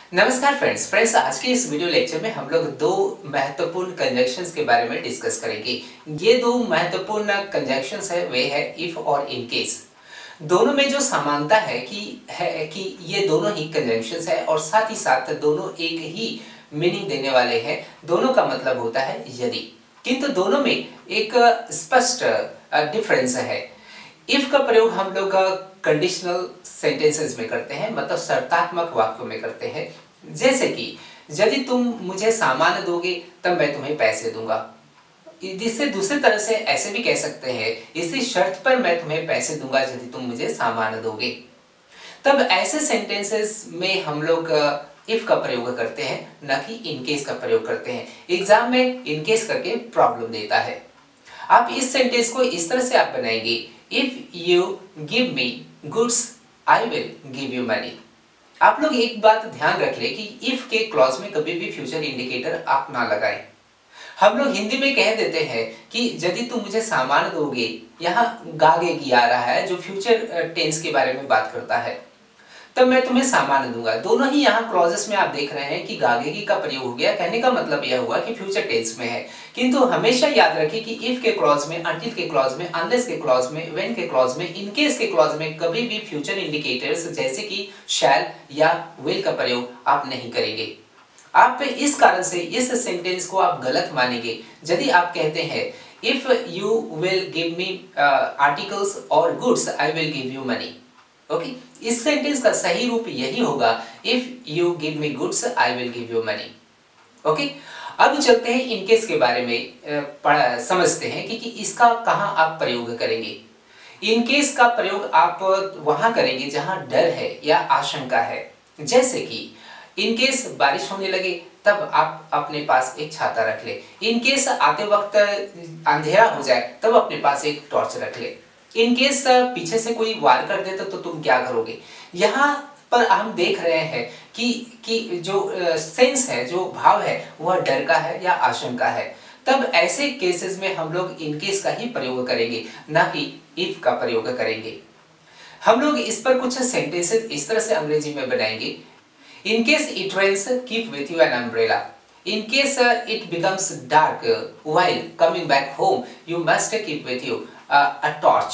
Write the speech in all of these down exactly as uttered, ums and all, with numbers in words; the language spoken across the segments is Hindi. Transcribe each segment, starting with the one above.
नमस्कार फ्रेंड्स फ्रेंड्स आज के इस वीडियो लेक्चर में हम लोग दो महत्वपूर्ण कंजंक्शंस के बारे में डिस्कस करेंगे। ये दो महत्वपूर्ण कंजंक्शंस है वे है इफ और इन केस। दोनों में जो समानता है कि है कि ये दोनों ही कंजंक्शंस है और साथ ही साथ दोनों एक ही मीनिंग देने वाले हैं। दोनों का मतलब होता है यदि, किंतु दोनों में एक स्पष्ट डिफरेंस है। इफ का प्रयोग हम लोग कंडीशनल सेंटेंसेस में करते हैं, मतलब शर्तात्मक वाक्यों में करते हैं। जैसे कि यदि तुम मुझे सामान दोगे तब मैं तुम्हें पैसे दूंगा। इससे दूसरी तरह से ऐसे भी कह सकते हैं, इसी शर्त पर मैं तुम्हें पैसे दूंगा यदि तुम मुझे सामान दोगे। तब ऐसे सेंटेंसेस में हम लोग इफ का प्रयोग करते हैं, न कि इन केस का प्रयोग करते हैं। एग्जाम में इन केस करके प्रॉब्लम देता है। आप इस सेंटेंस को इस तरह से आप बनाएंगे, if you give me goods I will give you money. आप लोग एक बात ध्यान रख ले कि इफ के क्लॉज में कभी भी फ्यूचर इंडिकेटर आप ना लगाएं। हम लोग हिंदी में कह देते हैं कि यदि तुम मुझे सामान दोगे, यहाँ गागेगी आ रहा है जो फ्यूचर टेंस के बारे में बात करता है, तब मैं तुम्हें सामान दूंगा। दोनों ही यहाँ क्लॉजेस में आप देख रहे हैं कि गागेगी का प्रयोग हो गया। कहने का मतलब यह हुआ कि फ्यूचर टेंस में है। किंतु हमेशा याद रखिए कि इफ के क्लॉज में, अनटिल के क्लॉज में, अनलेस के क्लॉज में, व्हेन के क्लॉज में, इन केस के क्लॉज में कभी भी फ्यूचर इंडिकेटर्स जैसे कि शैल या विल का प्रयोग आप नहीं करेंगे। आप इस कारण से इस सेंटेंस को आप गलत मानेंगे। यदि आप कहते हैं if you will give me articles और goods I will give you money, okay, इस सेंटेंस का सही रूप यही होगा, if you give me goods I will give you money. Okay, अब चलते हैं इन केस के बारे में समझते हैं कि, कि इसका कहां आप प्रयोग करेंगे। इन केस का प्रयोग आप वहां करेंगे जहां डर है या आशंका है। जैसे कि इन केस बारिश होने लगे तब आप अपने पास एक छाता रख ले। इन केस आते वक्त अंधेरा हो जाए तब अपने पास एक टॉर्च रख ले। इन केस पीछे से कोई वार कर दे तो, तो तुम क्या करोगे। यहाँ पर हम देख रहे हैं कि कि जो सेंस है, जो भाव है, वह डर का है या आशंका है। तब ऐसे केसेस में हम लोग इन केस का ही प्रयोग करेंगे, ना कि इफ का प्रयोग करेंगे। हम लोग इस पर कुछ सेंटेंसेस इस तरह से अंग्रेजी में बनाएंगे। In case it rains keep with you an umbrella. In case uh, it becomes dark uh, while coming back home, you must keep with you uh, a torch.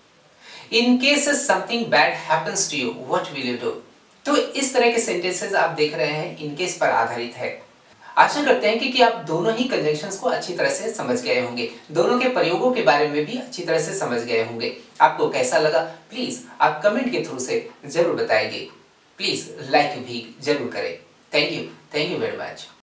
In case something bad happens to you, what will you do? तो इस तरह के सेंटेंसेस आप देख रहे हैं, इन केस पर आधारित है। आशा करते हैं कि, कि आप दोनों ही कंजंक्शंस को अच्छी तरह से समझ गए होंगे, दोनों के प्रयोगों के बारे में भी अच्छी तरह से समझ गए होंगे। आपको कैसा लगा प्लीज आप कमेंट के थ्रू से जरूर बताएंगे। प्लीज लाइक भी जरूर करें। Thank you, thank you very much.